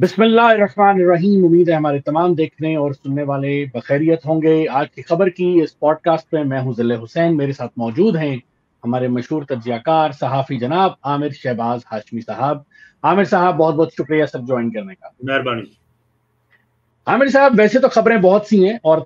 बिस्मिल्लाहिर्रहमानिर्रहीम। उम्मीद है हमारे तमाम देखने और सुनने वाले बखैरियत होंगे। आज की खबर की इस पॉडकास्ट में मैं हूं ज़िले हुसैन। मेरे साथ मौजूद हैं हमारे मशहूर तज्जियाकार सहाफ़ी जनाब आमिर शहबाज हाशमी साहब। आमिर साहब, बहुत बहुत शुक्रिया सर ज्वाइन करने का। मेहरबानी। आमिर साहब, वैसे तो खबरें बहुत सी हैं और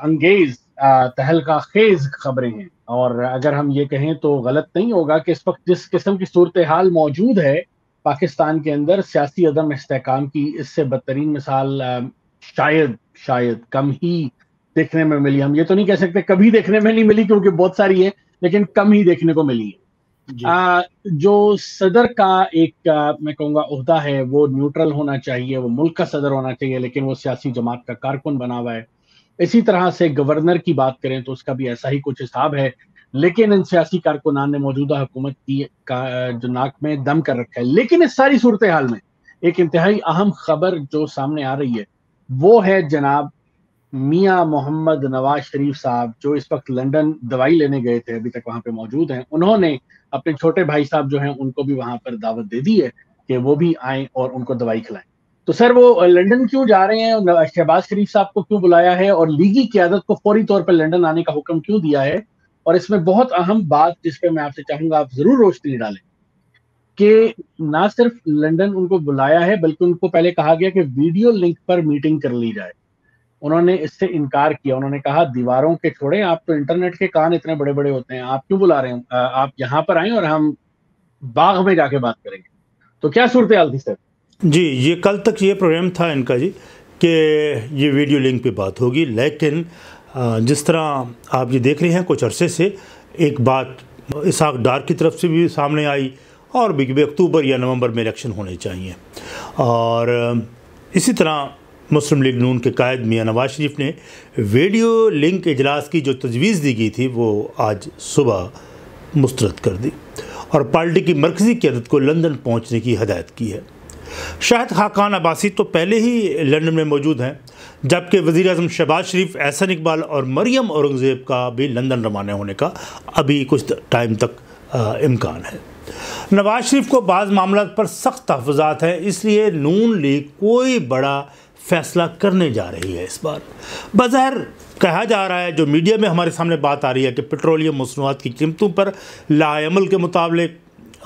तहलका खेज खबरें हैं, और अगर हम ये कहें तो गलत नहीं होगा कि इस वक्त जिस किस्म की सूरत हाल मौजूद है पाकिस्तान के अंदर, सियासी अदम इस्तेहकाम की इससे बदतरीन मिसाल शायद शायद कम ही देखने में मिली। हम ये तो नहीं कह सकते कभी देखने में नहीं मिली, क्योंकि बहुत सारी है, लेकिन कम ही देखने को मिली है। जो सदर का मैं कहूँगा ओहदा है, वो न्यूट्रल होना चाहिए, वो मुल्क का सदर होना चाहिए, लेकिन वो सियासी जमात का कारकुन बना हुआ है। इसी तरह से गवर्नर की बात करें तो उसका भी ऐसा ही कुछ हिसाब है, लेकिन इन सियासी कारकुनान ने मौजूदा हुकूमत की जो नाक में दम कर रखा है। लेकिन इस सारी सूरत हाल में एक इंतहाई अहम खबर जो सामने आ रही है वो है जनाब मियां मोहम्मद नवाज शरीफ साहब, जो इस वक्त लंदन दवाई लेने गए थे, अभी तक वहां पे मौजूद हैं। उन्होंने अपने छोटे भाई साहब जो हैं उनको भी वहां पर दावत दे दी है कि वो भी आए और उनको दवाई खिलाएं। तो सर, वो लंदन क्यों जा रहे हैं, शहबाज शरीफ साहब को क्यों बुलाया है, और लीगी क़यादत को फौरी तौर पर लंदन आने का हुक्म क्यों दिया है? और इसमें बहुत अहम बात जिस पे मैं आपसे चाहूंगा आप जरूर रोशनी डालें, कि ना सिर्फ लंदन उनको बुलाया है, बल्कि उनको पहले कहा गया कि वीडियो लिंक पर मीटिंग कर ली जाए। उन्होंने इससे इनकार किया। उन्होंने कहा दीवारों के छोड़े, आप तो इंटरनेट के कान इतने बड़े बड़े होते हैं, आप क्यों बुला रहे हैं? आप यहाँ पर आए और हम बाग में जाके बात करेंगे। तो क्या सूरत हाल थी सर? जी, ये कल तक ये प्रोग्राम था इनका जी कि ये वीडियो लिंक पे बात होगी, लेकिन जिस तरह आप ये देख रहे हैं कुछ अरसे से एक बात इसहाक डार की तरफ से भी सामने आई और भी अक्टूबर या नवंबर में इलेक्शन होने चाहिए, और इसी तरह मुस्लिम लीग नून के कायद मियां नवाज शरीफ ने वीडियो लिंक इजलास की जो तजवीज़ दी गई थी वो आज सुबह मुस्तरद कर दी और पार्टी की मरकज़ी क़यादत को लंदन पहुंचने की हदायत की है। शाहिद खाकान अब्बासी तो पहले ही लंदन में मौजूद हैं, जबकि वज़ीर आज़म शहबाज शरीफ, एहसन इकबाल और मरियम औरंगज़ेब का भी लंदन रवाना होने का अभी कुछ टाइम तक इम्कान है। नवाज शरीफ को बाज़ मामला पर सख्त तहफ़्फ़ुज़ात हैं, इसलिए नून लीग कोई बड़ा फ़ैसला करने जा रही है इस बार। बज़ाहिर कहा जा रहा है, जो मीडिया में हमारे सामने बात आ रही है, कि पेट्रोलियम मसनूआत की कीमतों पर लाएमल के मुताबिक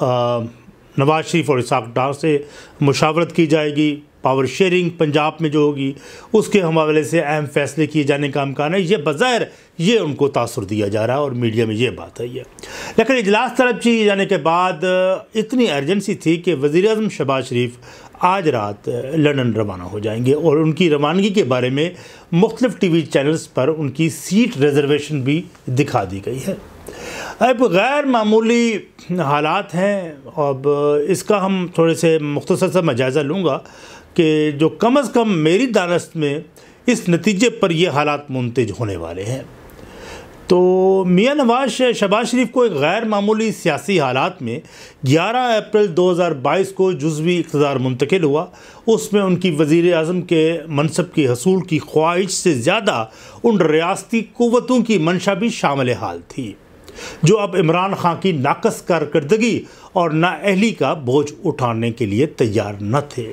नवाज शरीफ और इसहाक डार से मुशावरत की जाएगी। पावर शेयरिंग पंजाब में जो होगी उसके हवाले से अहम फैसले किए जाने का इम्कान है। ये बज़ाहिर ये उनको तासुर दिया जा रहा है और मीडिया में ये बात आई है। लेकिन इजलास तलब किए जाने के बाद इतनी अर्जेंसी थी कि वज़ीर आज़म शहबाज शरीफ आज रात लंदन रवाना हो जाएंगे, और उनकी रवानगी के बारे में मुख्तलिफ टीवी चैनल्स पर उनकी सीट रिजर्वेशन भी दिखा दी गई है। अब गैर मामूली हालात हैं। अब इसका हम थोड़े से मुख्तसर सा मैं जायज़ा लूँगा कि जो कम अज़ कम मेरी दानस्त में इस नतीजे पर ये हालात मुंतज होने वाले हैं। तो मियां नवाज शहबाज शरीफ को एक गैर मामूली सियासी हालात में 11 अप्रैल 2022 को जुज़वी इक़्तिदार मुंतकिल हुआ। उसमें उनकी वज़ीर आज़म के मनसब की हसूल की ख्वाहिश से ज़्यादा उन रियासती क़ुव्वतों की मंशा भी शामिल हाल थी, जो अब इमरान खान की नाकस कारकर्दगी और नाअहली का बोझ उठाने के लिए तैयार न थे।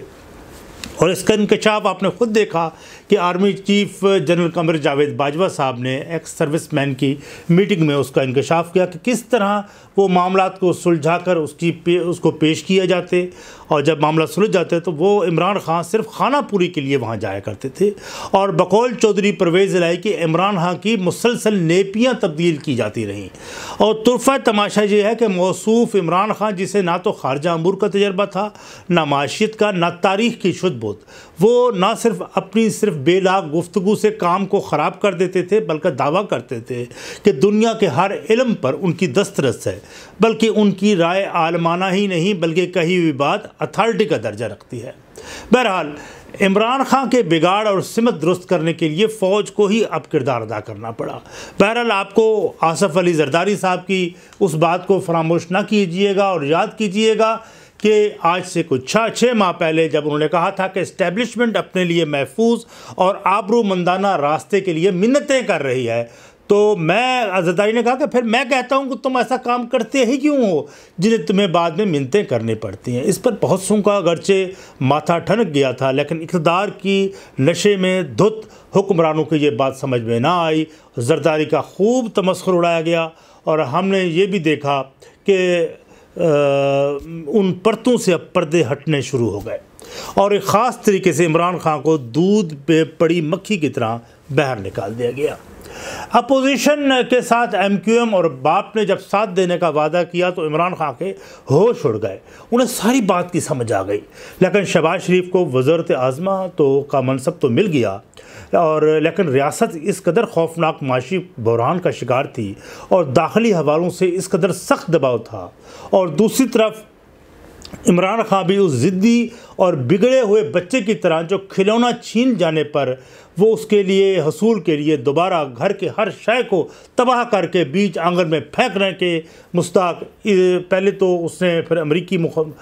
और इसका इंकशाफ आपने ख़ुद देखा कि army chief general Qamar Javed Bajwa साहब ने एक्स सर्विसमैन की मीटिंग में उसका इंकशाफ किया कि किस तरह वो मामलात को सुलझा कर उसको पेश किया जाते, और जब मामला सुलझ जाते तो वो इमरान खान सिर्फ खाना पूरी के लिए वहाँ जाया करते थे, और बकौल चौधरी परवेज़ इलाही की इमरान खान की मुसलसल नेपियाँ तब्दील की जाती रहीं। और तुरफ़ा तमाशा ये है कि मौसूफ़ इमरान खान, जिसे ना तो खारजा अमूर का तजर्बा था, ना माशियत का, ना तारीख़ की शुद्ध, वो ना सिर्फ अपनी सिर्फ बेलाग गुफ्तगू से काम को ख़राब कर देते थे, बल्कि दावा करते थे कि दुनिया के हर इल्म पर उनकी दस्तरस है, बल्कि उनकी राय आलमाना ही नहीं बल्कि कही हुई बात अथॉरिटी का दर्जा रखती है। बहरहाल इमरान खान के बिगाड़ और सिमत दुरुस्त करने के लिए फ़ौज को ही अब किरदार अदा करना पड़ा। बहरहाल आपको आसफ़ अली ज़रदारी साहब की उस बात को फरामोश ना कीजिएगा और याद कीजिएगा कि आज से कुछ 6 माह पहले जब उन्होंने कहा था कि इस्टेब्लिशमेंट अपने लिए महफूज और आबरूमंदाना रास्ते के लिए मिन्नतें कर रही है, تو میں زرداری نے کہا کہ پھر میں کہتا ہوں کہ تم ایسا کام کرتے ہی کیوں ہو جنہیں تمہیں بعد میں منتیں کرنی پڑتی ہیں۔ اس پر بہت سوں کا اگرچہ ماتھا ٹھنک گیا تھا، لیکن اقتدار کی نشے میں دھت حکمرانوں کی یہ بات سمجھ میں نہ آئی۔ زرداری کا خوب تمسخر اڑایا گیا اور ہم نے یہ بھی دیکھا کہ ان پرتوں سے اب پردے ہٹنے شروع ہو گئے اور ایک خاص طریقے سے عمران خان کو دودھ پہ پڑی مکھی کی طرح باہر نکال دیا گیا۔ اپوزیشن کے ساتھ ایم کیو ایم اور باپ نے جب ساتھ دینے کا وعدہ کیا تو عمران خان کے ہوش اڑ گئے، انہیں ساری بات کی سمجھ آ گئی۔ لیکن شہباز شریف کو وزارت اعظم کا منصب تو مل گیا، لیکن ریاست اس قدر خوفناک معاشی بحران کا شکار تھی اور داخلی حوالوں سے اس قدر سخت دباؤ تھا، اور دوسری طرف عمران خان بھی اس ضدی اور بگڑے ہوئے بچے کی طرح جو کھلونا چھین جانے پر وہ اس کے لیے حصول کے لیے دوبارہ گھر کے ہر شے کو تباہ کر کے بیچ آنگن میں پھینکنے کے مستاق، پہلے تو اس نے پھر امریکی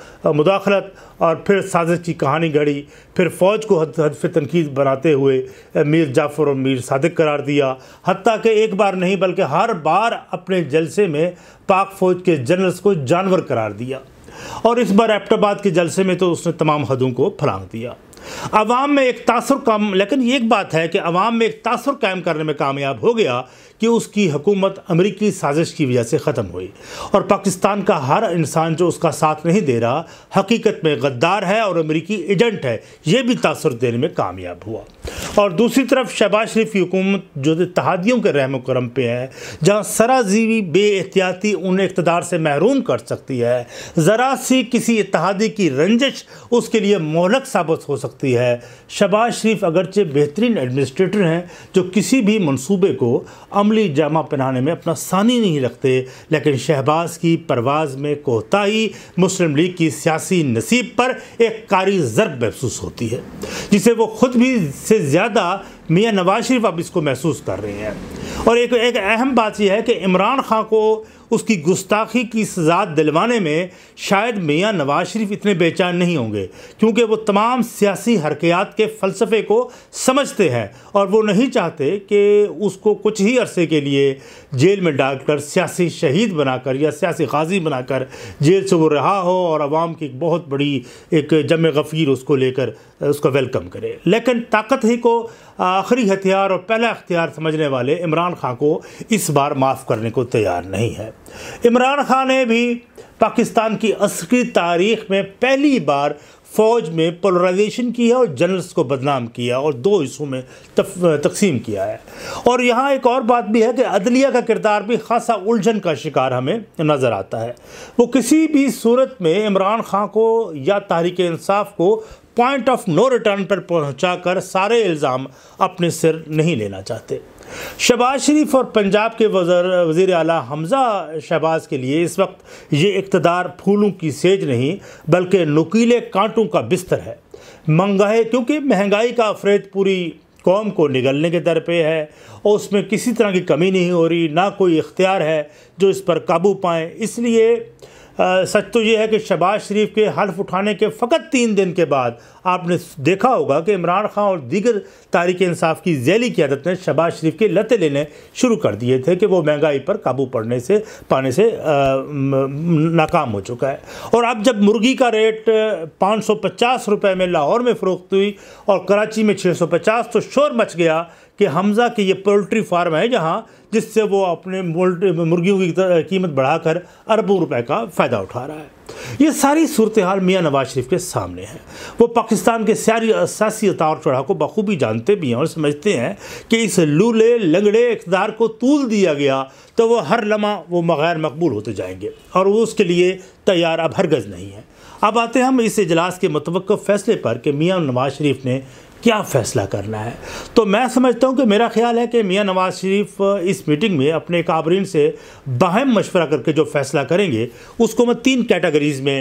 مداخلت اور پھر سازش کی کہانی گھڑی، پھر فوج کو ہدف تنقید بناتے ہوئے میر جعفر اور میر صادق قرار دیا، حتیٰ کہ ایک بار نہیں بلکہ ہر بار اپنے جلسے میں پاک فوج کے جنرلز کو جانور قرار دیا، اور اس بار ایبٹ آباد کے جلسے میں تو اس نے تمام حدوں کو پھلانگ دیا۔ عوام میں ایک تاثر لیکن یہ ایک بات ہے کہ عوام میں ایک تاثر قائم کرنے میں کامیاب ہو گیا کہ اس کی حکومت امریکی سازش کی وجہ سے ختم ہوئی، اور پاکستان کا ہر انسان جو اس کا ساتھ نہیں دے رہا حقیقت میں غدار ہے اور امریکی ایجنٹ ہے، یہ بھی تاثر دینے میں کامیاب ہوا۔ اور دوسری طرف شہباز شریف کی حکومت جو اتحادیوں کے رحم و کرم پہ ہے، جہاں سرازیری بے احتیاطی انہیں اقتدار سے محروم کر سکتی ہے، ذرا سی کسی اتحادی کی رنجش اس کے لیے مہلک ثابت ہو سکتی ہے۔ شہباز شریف اگرچہ بہترین ایڈمنسٹریٹر ہیں جو کسی بھی منصوبے کو عملی جامہ پہنانے میں اپنا ثانی نہیں رکھتے، لیکن شہباز کی پرواز میں کوتاہی مسلم لیگ کی سیاسی نصیب پر ایک کاری ضرب محسوس ہوتی ہے، جسے وہ خود بھی سے زیادہ میاں نواز شریف اب اس کو محسوس کر رہے ہیں۔ اور ایک اہم بات یہ ہے کہ عمران خان کو اس کی گستاخی کی سزا دلوانے میں شاید میاں نواز شریف اتنے بے چین نہیں ہوں گے، کیونکہ وہ تمام سیاسی حرکیات کے فلسفے کو سمجھتے ہیں اور وہ نہیں چاہتے کہ اس کو کچھ ہی عرصے کے لیے جیل میں ڈال کر سیاسی شہید بنا کر یا سیاسی غازی بنا کر جیل سے وہ رہا ہو اور عوام کی ایک بہت بڑی ایک جمع غفیر اس کو لے کر اس کا ویلکم کرے۔ لیکن طاقت ہی کو آخری ہتھیار اور پہلا اختیار سمجھنے والے عمران خان کو اس بار معاف کرنے کو تیار نہیں ہے۔ عمران خان نے بھی پاکستان کی عسکری تاریخ میں پہلی بار فوج میں پولرائزیشن کی ہے اور جنرلز کو بدنام کیا اور دو حصوں میں تقسیم کیا ہے۔ اور یہاں ایک اور بات بھی ہے کہ عدلیہ کا کردار بھی خاصا الجھن کا شکار ہمیں نظر آتا ہے۔ وہ کسی بھی صورت میں عمران خان کو یا تحریک انصاف کو پوائنٹ آف نو ریٹرن پر پہنچا کر سارے الزام اپنے سر نہیں لینا چاہتے۔ شہباز شریف اور پنجاب کے وزیر اعلیٰ حمزہ شہباز کے لیے اس وقت یہ اقتدار پھولوں کی سیج نہیں بلکہ نکیلے کانٹوں کا بستر ہے۔ کیونکہ مہنگائی کا افریج پوری قوم کو نگلنے کے در پہ ہے اور اس میں کسی طرح کی کمی نہیں ہو رہی، نہ کوئی اختیار ہے جو اس پر قابو پائیں۔ اس لیے سچ تو یہ ہے کہ شہباز شریف کے حلف اٹھانے کے فقط 3 دن کے بعد آپ نے دیکھا ہوگا کہ عمران خان اور دیگر تحریک انصاف کی ذیلی قیادت نے شہباز شریف کے لتے لینے شروع کر دیے تھے کہ وہ مہنگائی پر قابو پانے سے ناکام ہو چکا ہے۔ اور اب جب مرغی کا ریٹ 550 روپے میں لاہور میں فروخت ہوئی اور کراچی میں 650 تو شور مچ گیا کہ حمزہ کی یہ پولٹری فارم ہے جہاں جس سے وہ اپنے مرغیوں کی قیمت بڑھا کر اربوں روپے کا فائدہ اٹھا رہا ہے۔ یہ ساری صورتحال میاں نواز شریف کے سامنے ہے۔ وہ پاکستان کے سیاسی اتار چڑھاؤ کو بخوبی جانتے بھی ہیں اور سمجھتے ہیں کہ اس لولے لنگڑے اقتدار کو طول دیا گیا تو وہ ہر لمحہ وہ غیر مقبول ہوتے جائیں گے اور وہ اس کے لیے تیار اب ہرگز نہیں ہے۔ اب آتے ہیں ہم اس اجلاس کے متوقع فیصلے پر کہ میاں نواز شریف نے کیا فیصلہ کرنا ہے۔ تو میں سمجھتا ہوں کہ میرا خیال ہے کہ میاں نواز شریف اس میٹنگ میں اپنے کابرین سے باہم مشورہ کر کے جو فیصلہ کریں گے اس کو میں 3 کیٹیگریز میں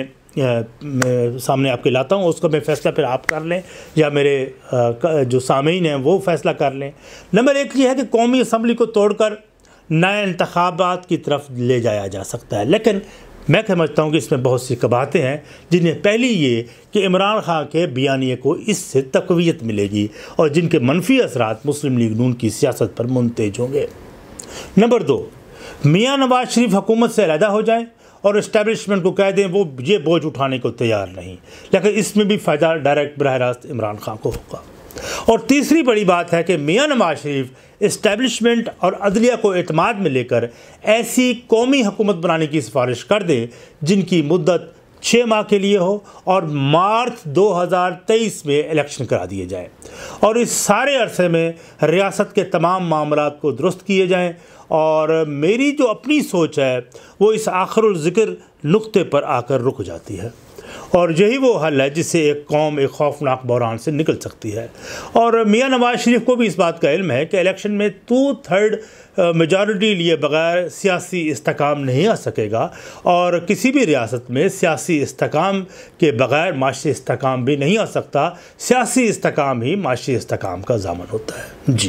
سامنے آپ کے لاتا ہوں، اس کا میں فیصلہ پھر آپ کر لیں یا میرے جو سامعین ہیں وہ فیصلہ کر لیں۔ نمبر 1 یہ ہے کہ قومی اسمبلی کو توڑ کر نئے انتخابات کی طرف لے جایا جا سکتا ہے، لیکن میں سمجھتا ہوں کہ اس میں بہت سی قباحتیں ہیں، جنہیں پہلی یہ کہ عمران خان کے بیانیے کو اس سے تقویت ملے گی اور جن کے منفی اثرات مسلم لیگ نون کی سیاست پر منتج ہوں گے۔ نمبر 2، میاں نواز شریف حکومت سے علیحدہ ہو جائیں اور اسٹیبلشمنٹ کو کہہ دیں وہ یہ بوجھ اٹھانے کو تیار نہیں، لیکن اس میں بھی فائدہ ڈائریکٹ براہ راست عمران خان کو ہوگا۔ اور تیسری بڑی بات ہے کہ میاں نواز شریف اسٹیبلشمنٹ اور عدلیہ کو اعتماد میں لے کر ایسی قومی حکومت بنانے کی سفارش کر دیں جن کی مدت 6 ماہ کے لیے ہو اور مارچ 2023 میں الیکشن کرا دیے جائیں، اور اس سارے عرصے میں ریاست کے تمام معاملات کو درست کیے جائیں۔ اور میری جو اپنی سوچ ہے وہ اس آخر الذکر نقطے پر آ کر رک جاتی ہے، اور یہی وہ حل ہے جس سے ایک قوم ایک خوفناک بحران سے نکل سکتی ہے۔ اور میاں نواز شریف کو بھی اس بات کا علم ہے کہ الیکشن میں 2/3 میجارٹی لیے بغیر سیاسی استحکام نہیں آ سکے گا، اور کسی بھی ریاست میں سیاسی استحکام کے بغیر معاشی استحکام بھی نہیں آ سکتا۔ سیاسی استحکام ہی معاشی استحکام کا ضامن ہوتا ہے۔ جی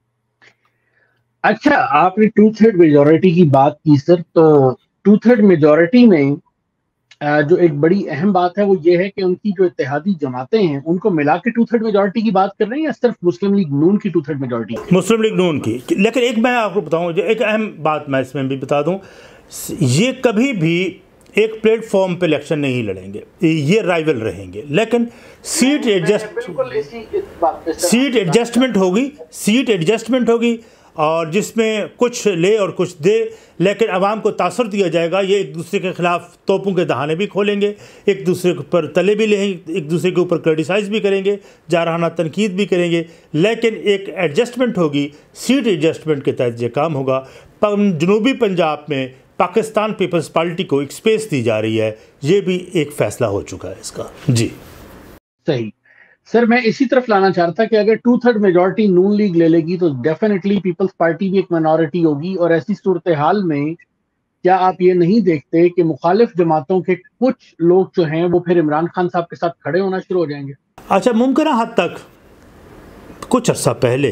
اچھا، آپ نے 2/3 میجورٹی کی بات کی سر، تو 2/3 میجورٹی میں جو ایک بڑی اہم بات ہے وہ یہ ہے کہ ان کی جو اتحادی جماعتیں ہیں ان کو ملا کے 2/3 میجورٹی کی بات کر رہے ہیں یا صرف مسلم لیگ نون کی 2/3 میجورٹی؟ مسلم لیگ نون کی۔ لیکن ایک میں آپ کو بتاؤں، ایک اہم بات میں اس میں بھی بتا دوں، یہ کبھی بھی ایک پلیٹ فارم پہ الیکشن نہیں لڑیں گے، یہ رائیول رہیں گے، لیکن سیٹ ایڈجسٹمنٹ ہوگی اور جس میں کچھ لے اور کچھ دے، لیکن عوام کو تاثر دیا جائے گا۔ یہ ایک دوسرے کے خلاف توپوں کے دہانے بھی کھولیں گے، ایک دوسرے کے اوپر تلے بھی لیں گے، ایک دوسرے کے اوپر کرٹیسائز بھی کریں گے، جارحانہ تنقید بھی کریں گے، لیکن ایک ایڈجسٹمنٹ ہوگی، سیٹ ایڈجسٹمنٹ کے تحت یہ کام ہوگا۔ جنوبی پنجاب میں پاکستان پیپلز پارٹی کو ایک سپیس دی جا رہی ہے، یہ بھی ایک فیصلہ ہو چکا ہے اس کا۔ جی صحیح سر، میں اسی طرف لانا چاہتا کہ اگر 2/3 میجورٹی نون لیگ لے لے گی تو ڈیفینیٹلی پیپلز پارٹی بھی ایک مائنورٹی ہوگی، اور ایسی صورتحال میں کیا آپ یہ نہیں دیکھتے کہ مخالف جماعتوں کے کچھ لوگ جو ہیں وہ پھر عمران خان صاحب کے ساتھ کھڑے ہونا شروع ہو جائیں گے؟ اچھا، ممکنہ حد تک کچھ عرصہ پہلے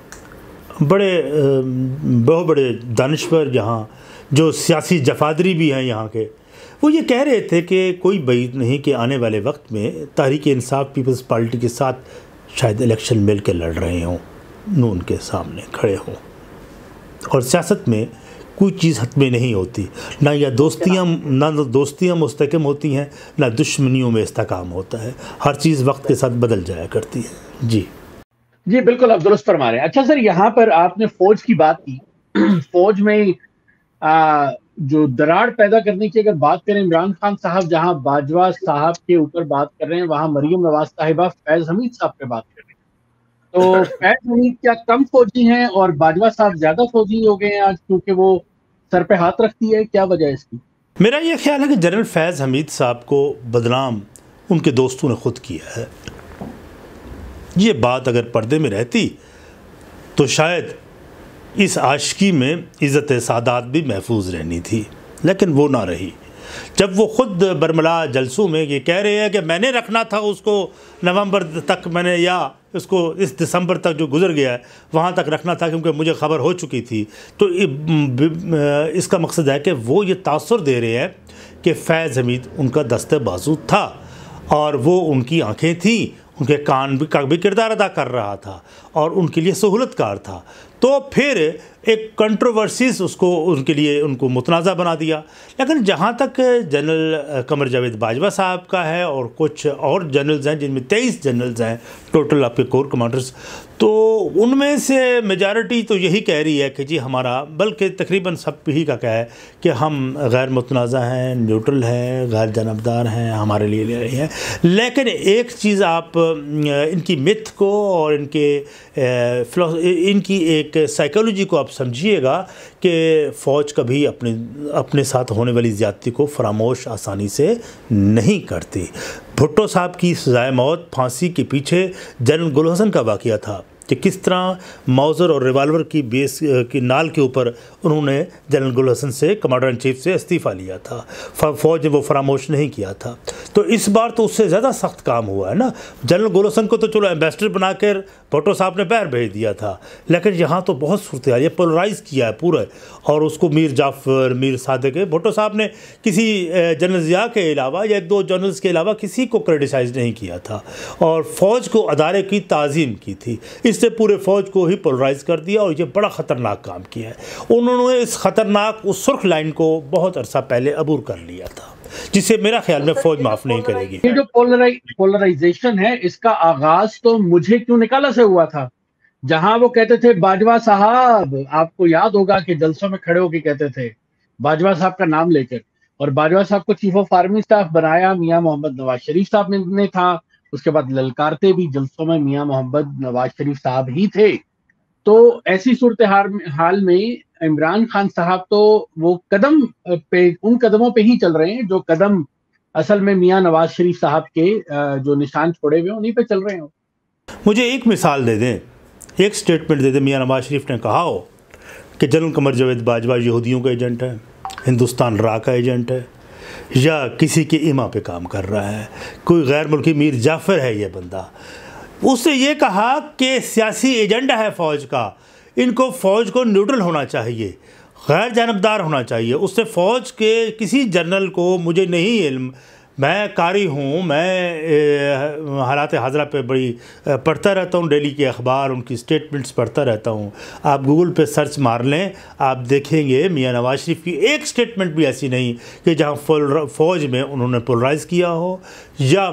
بہت بڑے دانشور یہاں جو سیاسی جفادری بھی ہیں یہاں کے، وہ یہ کہہ رہے تھے کہ کوئی بعید نہیں کہ آنے والے وقت میں تحریک انصاف پیپلز پارٹی کے ساتھ شاید الیکشن مل کے لڑ رہے ہوں، نون کے سامنے کھڑے ہوں۔ اور سیاست میں کوئی چیز حتمی نہیں ہوتی، نہ دوستیاں مستحکم ہوتی ہیں، نہ دشمنیوں میں استحکام ہوتا ہے، ہر چیز وقت کے ساتھ بدل جایا کرتی ہے۔ جی بالکل، آپ درست فرما رہے ہیں۔ اچھا سر، یہاں پر آپ نے فوج کی بات کی، فوج میں جو دراڑ پیدا کرنے کی اگر بات کریں، عمران خان صاحب جہاں باجوہ صاحب کے اوپر بات کر رہے ہیں وہاں مریم نواز صاحبہ فیض حمید صاحب پہ بات کر رہے ہیں، تو فیض حمید کیا کم فوجی ہیں اور باجوہ صاحب زیادہ فوجی ہو گئے ہیں آج کیونکہ وہ سر پہ ہاتھ رکھتی ہے؟ کیا وجہ ہے اس کی؟ میرا یہ خیال ہے کہ جنرل فیض حمید صاحب کو بدنام ان کے دوستوں نے خود کیا ہے۔ یہ بات اگر پردے میں رہتی تو شاید اس عاشقی میں عزت سادات بھی محفوظ رہنی تھی، لیکن وہ نہ رہی۔ جب وہ خود برملا جلسوں میں یہ کہہ رہے ہیں کہ میں نے رکھنا تھا اس کو نومبر تک، میں نے یا اس کو اس دسمبر تک جو گزر گیا ہے وہاں تک رکھنا تھا کیونکہ مجھے خبر ہو چکی تھی، تو اس کا مقصد ہے کہ وہ یہ تاثر دے رہے ہیں کہ فیض حمید ان کا دست بازو تھا اور وہ ان کی آنکھیں تھیں، ان کے کان بھی کردار ادا کر رہا تھا اور ان کے لیے سہولت کار تھا۔ تو پھر ایک کنٹروورسیز اس کو ان کے لیے ان کو متنازع بنا دیا۔ لیکن جہاں تک جنرل قمر جاوید باجوہ صاحب کا ہے اور کچھ اور جنرلز ہیں جن میں 23 جنرلز ہیں ٹوٹل آپ کے کور کمانڈرز، تو ان میں سے میجارٹی تو یہی کہہ رہی ہے کہ جی ہمارا، بلکہ تقریباً سب ہی کا کیا ہے کہ ہم غیر متنازع ہیں، نیوٹرل ہیں، غیر جانبدار ہیں، ہمارے لیے لے رہی ہیں۔ لیکن ایک چیز آپ ان کی متھ کو اور ان کی ایک سائیکالوجی کو آپ سمجھیے گا کہ فوج کبھی اپنے ساتھ ہونے والی زیادتی کو فراموش آسانی سے نہیں کرتی۔ بھٹو صاحب کی سزائے موت پھانسی کے پیچھے جنرل گل حسن کا واقعہ تھا کہ کس طرح موزر اور ریوالور کی بیس کی نال کے اوپر انہوں نے جنرل گل حسن سے، کمانڈر ان چیف سے استعفیٰ لیا تھا، فوج نے وہ فراموش نہیں کیا تھا۔ تو اس بار تو اس سے زیادہ سخت کام ہوا ہے نا۔ جنرل گل حسن کو تو چلو ایمبیسڈر بنا کر بھٹو صاحب نے باہر بھیج دیا تھا، لیکن یہاں تو بہت صورتحال یہ پولرائز کیا ہے پورا، اور اس کو میر جعفر، میر صادق، بھٹو صاحب نے کسی جنرل ضیاء کے علاوہ یا 1-2 جنرلز کے علاوہ کسی کو کرٹیسائز نہیں کیا تھا اور فوج کو ادارے کی تعظیم کی تھی۔ اس نے پورے فوج کو ہی پولرائز کر دیا اور یہ بڑا خطرناک کام کیا ہے۔ انہوں نے اس خطرناک اس سرخ لائن کو بہت عرصہ پہلے عبور کر لیا تھا، جسے میرا خیال میں فوج معاف نہیں کرے گی۔ یہ جو پولرائزیشن ہے اس کا آغاز تو مجھے کیوں نکالا سے ہوا تھا، جہاں وہ کہتے تھے باجوہ صاحب، آپ کو یاد ہوگا کہ جلسوں میں کھڑے ہو کے کہتے تھے باجوہ صاحب کا نام لے کر، اور باجوہ صاحب کو چیف آف آرمی اسٹاف بنایا میاں محمد نواز شریف صاحب نے تھا، اس کے بعد للکارتے بھی جلسوں میں میاں محمد نواز شریف صاحب ہی تھے۔ تو ایسی صورتحال میں عمران خان صاحب تو وہ قدم پہ، ان قدموں پہ ہی چل رہے ہیں جو قدم اصل میں میاں نواز شریف صاحب کے جو نشان چھوڑے ہوئے انہیں پہ چل رہے ہیں۔ مجھے ایک مثال دے دیں، ایک سٹیٹمنٹ دے دیں میاں نواز شریف نے کہا ہو کہ جنرل قمر جاوید باجوہ یہودیوں کا ایجنٹ ہے، ہندوستان را کا ایجنٹ ہے، یا کسی کے ایما پہ کام کر رہا ہے، کوئی غیر ملکی میر جعفر ہے یہ بندہ۔ اس نے یہ کہا کہ سیاسی ایجنڈا ہے فوج کا، ان کو فوج کو نیوٹرل ہونا چاہیے، غیر جانبدار ہونا چاہیے۔ اس نے فوج کے کسی جنرل کو، مجھے نہیں علم، میں قاری ہوں، میں حالات حاضرہ پہ بڑی پڑھتا رہتا ہوں، ڈیلی کے اخبار، ان کی سٹیٹمنٹس پڑھتا رہتا ہوں، آپ گوگل پہ سرچ مار لیں، آپ دیکھیں گے میاں نواز شریف کی ایک سٹیٹمنٹ بھی ایسی نہیں کہ جہاں فوج میں انہوں نے پولرائز کیا ہو یا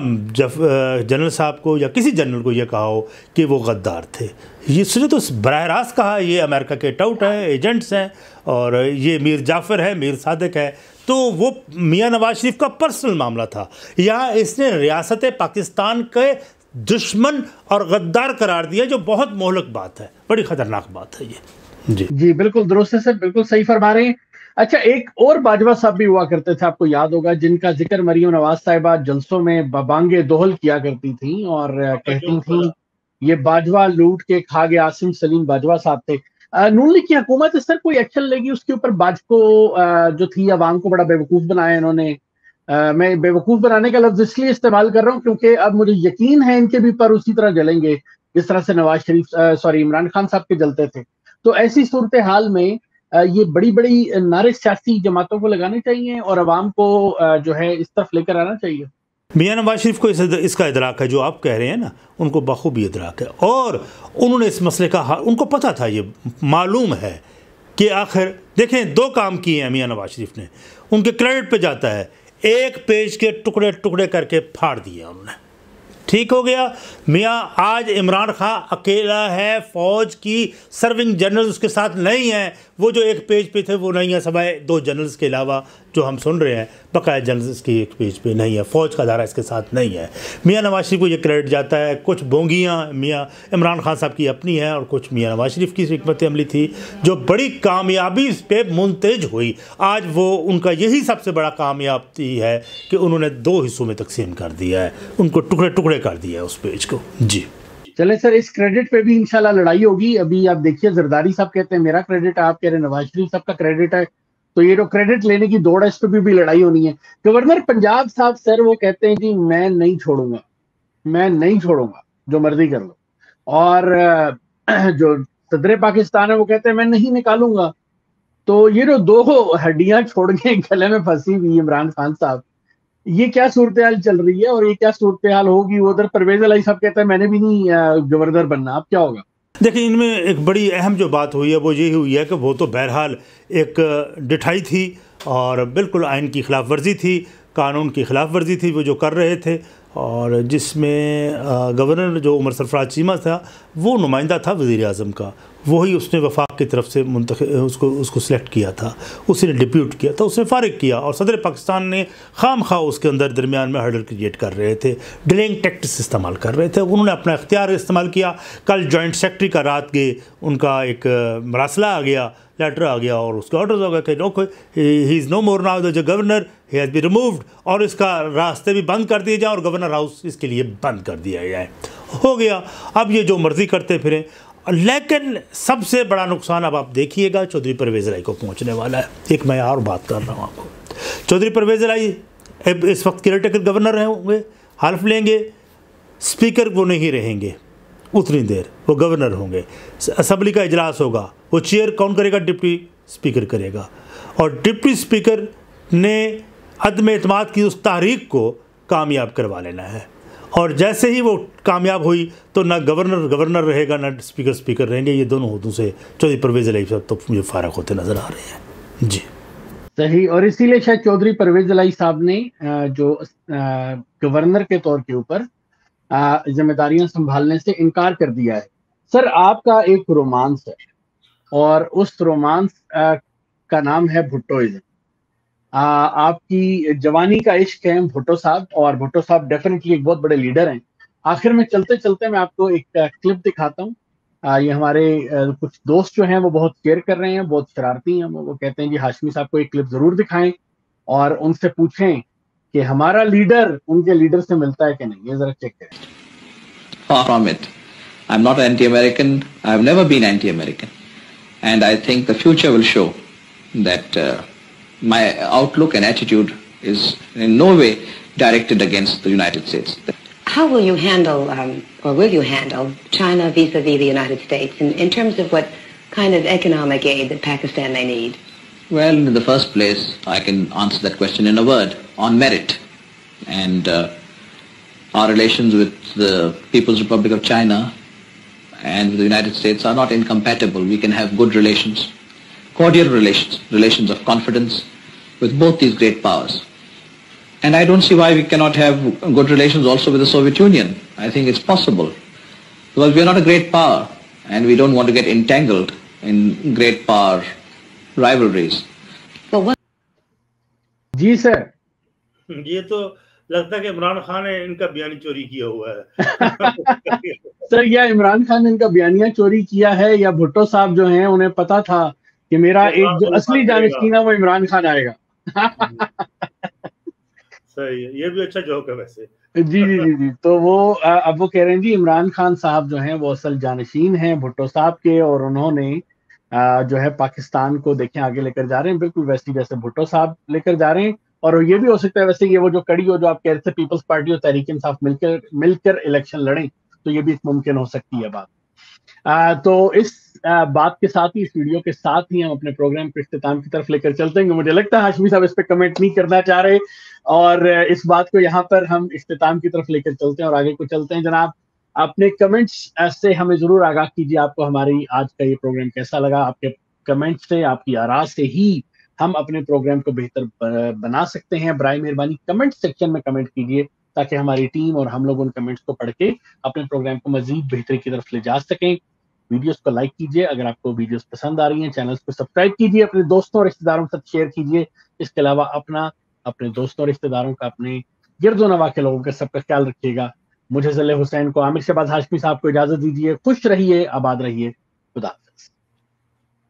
جنرل صاحب کو یا کسی جنرل کو یہ کہا ہو کہ وہ غدار تھے۔ اس نے تو براہ راست کہا یہ امریکہ کے ٹاؤٹ ہیں، ایجنٹس ہیں، اور یہ میر جعفر ہے، میر صادق ہے۔ تو وہ میاں نواز شریف کا پرسنل معاملہ تھا، یہاں اس نے ریاست پاکستان کے دشمن اور غدار قرار دیا، جو بہت مہلک بات ہے، بڑی خطرناک بات ہے یہ۔ جی بالکل درست ہے سر، بالکل صحیح فرما رہے ہیں۔ اچھا، ایک اور باجوہ صاحب بھی ہوا کرتے تھے، آپ کو یاد ہوگا، جن کا ذکر مریم نواز صاحبہ جلسوں میں ببانگ دوہل کیا کرتی تھیں اور کہتی تھیں یہ باجوہ لوٹ کے کھا گیا، عاصم سلیم باجوہ صاحب تھے۔ نون لیگ کی حکومت اس طرح کوئی ایکشن لے گی اس کے اوپر؟ باج کو جو تھی عوام کو بڑا بیوقوف بنایا انہوں نے۔ میں بیوقوف بنانے کا لفظ اس لیے استعمال کر رہا ہوں کیونکہ اب مجھے یقین ہے ان کے بھی پر اسی طرح جلیں گے جس طرح سے نواز شریف عمران خان صاحب کے جلتے تھے۔ تو ایسی صورتحال میں یہ بڑی بڑی نعرے سیاسی جماعتوں کو لگانے چاہیے اور عوام کو جو ہے اس طرف لے کر آنا چاہیے۔ میاں نواز شریف کو اس کا ادراک ہے، جو آپ کہہ رہے ہیں نا، ان کو بخوبی ادراک ہے، اور انہوں نے اس مسئلے کا ان کو پتہ تھا، یہ معلوم ہے کہ آخر دیکھیں 2 کام کیے ہیں میاں نواز شریف نے، ان کے کریڈٹ پہ جاتا ہے، ایک پیج کے ٹکڑے ٹکڑے کر کے پھاڑ دیے انہوں نے، ٹھیک ہو گیا۔ میاں آج عمران خان اکیلا ہے، فوج کی سرونگ جنرل اس کے ساتھ نہیں ہیں، وہ جو ایک پیج پہ تھے وہ نہیں ہیں، سوائے 2 جنرلز کے علاوہ جو ہم سن رہے ہیں، بقایا جنرلز کی ایک پیج پہ نہیں ہے، فوج کا دھارا اس کے ساتھ نہیں ہے۔ میاں نواز شریف کو یہ کریڈٹ جاتا ہے، کچھ بونگیاں میاں عمران خان صاحب کی اپنی ہیں اور کچھ میاں نواز شریف کی حکمت عملی تھی جو بڑی کامیابی پہ منتج ہوئی۔ آج وہ ان کا یہی سب سے بڑا کامیابی ہے کہ انہوں نے 2 حصوں میں تقسیم کر دیا ہے، ان کو ٹکڑے ٹکڑے کر دیا ہے اس پیج کو۔ جی چلیں سر، اس کریڈٹ پہ بھی انشاءاللہ لڑائی ہوگی۔ ابھی آپ دیکھیے زرداری صاحب کہتے ہیں میرا کریڈٹ ہے، آپ کہہ رہے ہیں نواز شریف صاحب کا کریڈٹ ہے، تو یہ جو کریڈٹ لینے کی دوڑ ہے اس پہ بھی لڑائی ہونی ہے۔ گورنر پنجاب صاحب سر وہ کہتے ہیں جی میں نہیں چھوڑوں گا، جو مرضی کر لو، اور جو صدر پاکستان ہے وہ کہتے ہیں میں نہیں نکالوں گا۔ تو یہ جو 2 ہڈیاں چھوڑ کے گلے میں پھنسی ہوئی عمران خان صاحب، یہ کیا صورتحال چل رہی ہے اور یہ کیا صورتحال ہوگی؟ ادھر پرویز الہی صاحب کہتا ہے میں نے بھی نہیں گورنر بننا، اب کیا ہوگا؟ دیکھیں، ان میں ایک بڑی اہم جو بات ہوئی ہے وہ یہی ہوئی ہے کہ وہ تو بہرحال ایک ڈٹھائی تھی اور بالکل آئین کی خلاف ورزی تھی، قانون کی خلاف ورزی تھی وہ جو کر رہے تھے، اور جس میں گورنر جو عمر سرفراز چیمہ تھا وہ نمائندہ تھا وزیر اعظم کا، وہی اس نے وفاق کی طرف سے اس کو سلیکٹ کیا تھا، اس نے ڈپیوٹ کیا تھا، اس نے فارغ کیا، اور صدر پاکستان نے خام خواہ اس کے اندر درمیان میں ہرڈل کریٹ کر رہے تھے، ڈیلنگ ٹیکٹس استعمال کر رہے تھے، انہوں نے اپنا اختیار استعمال کیا۔ کل جوائنٹ سیکرٹری کا رات گئے ان کا ایک مراسلہ آ گیا، لیٹر آ گیا، اور اس کے آرڈرز ہو گئے کہ no, he is no more now the governor, he has been removed, اور اس کا راستے بھی بند کر دیے جائیں اور گورنر ہاؤس اس کے لیے بند کر دیا جائے۔ ہو گیا، اب یہ جو مرضی کرتے پھریں۔ لیکن سب سے بڑا نقصان اب آپ دیکھیے گا چودھری پرویز الہی کو پہنچنے والا ہے۔ ایک میں اور بات کر رہا ہوں آپ کو، چودھری پرویز الہی اس وقت کیئر ٹیکر گورنر ہوں گے، حلف لیں گے، اسپیکر وہ نہیں رہیں گے اتنی دیر، وہ گورنر ہوں گے، اسمبلی کا اجلاس ہوگا، وہ چیئر کون کرے گا؟ ڈپٹی اسپیکر کرے گا، اور ڈپٹی اسپیکر نے عدم اعتماد کی اس تحریک کو کامیاب کروا لینا ہے، اور جیسے ہی وہ کامیاب ہوئی تو نہ گورنر رہے گا نہ اسپیکر رہیں گے. یہ دونوں عہدوں سے چودھری پرویز الہی صاحب تو مجھے فارغ ہوتے نظر آ رہے ہیں. جی صحیح. اور اسی لیے شاید چودھری پرویز الہی صاحب نے جو گورنر کے طور کے اوپر ذمہ داریاں سنبھالنے سے انکار کر دیا ہے. سر آپ کا ایک رومانس ہے اور اس رومانس کا نام ہے بھٹوازم. آپ کی جوانی کا عشق ہے بھٹو صاحب، اور بھٹو صاحب ڈیفینیٹلی ایک بہت بڑے لیڈر ہیں. آخر میں چلتے چلتے میں آپ کو ایک کلپ دکھاتا ہوں. یہ ہمارے کچھ دوست جو ہیں وہ بہت شیئر کر رہے ہیں، بہت شرارتی ہیں. وہ کہتے ہیں جی ہاشمی صاحب کو ایک کلپ ضرور دکھائیں اور ان سے پوچھیں کہ ہمارا لیڈر ان کے لیڈر سے ملتا ہے کہ نہیں. یہ ذرا چیک کریں. Far from it. I'm not anti-American. I've never been anti-American. And I think the future will show that my outlook and attitude is in no way directed against the United States. How will you handle, or will you handle, China vis-a-vis the United States in terms of what kind of economic aid that Pakistan may need? Well, in the first place, I can answer that question in a word, on merit. And our relations with the People's Republic of China and with the United States are not incompatible. We can have good relations, cordial relations, relations of confidence with both these great powers. And I don't see why we cannot have good relations also with the Soviet Union. I think it's possible. Because we are not a great power and we don't want to get entangled in great power rivalries. Well, what? جی سر. یہ تو لگتا ہے کہ عمران خان نے ان کا بیانی چوری کیا ہوا ہے. سر یا عمران خان نے ان کا بیانیہ چوری کیا ہے یا بھٹو صاحب جو ہیں انہیں پتا تھا کہ میرا ایک جو اصلی جانشین ہے وہ عمران خان آئے گا. صحیح ہے, یہ بھی اچھا جوک ہے ویسے. جی جی جی جی. تو وہ اب وہ کہہ رہے ہیں جی عمران خان صاحب جو ہیں وہ اصل جانشین ہیں بھٹو صاحب کے, اور انہوں نے جو ہے پاکستان کو دیکھیں آگے لے کر جا رہے ہیں بالکل ویسے جیسے بھٹو صاحب لے کر جا رہے ہیں. اور یہ بھی ہو سکتا ہے ویسے یہ وہ جو کڑی ہو جو آپ کہہ رہے تھے پیپلز پارٹی اور تحریک انصاف مل کر الیکشن لڑیں, تو یہ بھی ممکن ہو سکتی ہے بات. تو اس بات کے ساتھ ہی اس ویڈیو کے ساتھ ہی ہم اپنے پروگرام کو اختتام کی طرف لے کر چلتے ہیں. مجھے لگتا ہے ہاشمی صاحب اس پہ کمنٹ نہیں کرنا چاہ رہے, اور اس بات کو یہاں پر ہم اختتام کی طرف لے کر چلتے ہیں اور آگے کو چلتے ہیں. جناب اپنے کمنٹس سے ہمیں ضرور آگاہ کیجیے, آپ کو ہماری آج کا یہ پروگرام کیسا لگا. آپ کے کمنٹ سے, آپ کی آراء سے ہی ہم اپنے پروگرام کو بہتر بنا سکتے ہیں. برائے مہربانی کمنٹ سیکشن میں کمنٹ کیجیے تاکہ ہماری ٹیم اور ہم لوگ ان کمنٹس کو پڑھ کے اپنے پروگرام کو مزید بہتری کی طرف لے جا سکیں. ویڈیوز کو لائک کیجیے اگر آپ کو ویڈیوز پسند آ رہی ہیں, چینلز کو سبسکرائب کیجیے, اپنے دوستوں اور رشتہ داروں کے ساتھ شیئر کیجیے. اس کے علاوہ اپنے دوستوں اور رشتہ داروں کا, اپنے گرد و نواح کے لوگوں کا سب کا خیال رکھیے گا. مجھے ذل حسین کو, عامر شہباز ہاشمی صاحب کو اجازت دیجیے. خوش رہیے, آباد رہیے. خدا.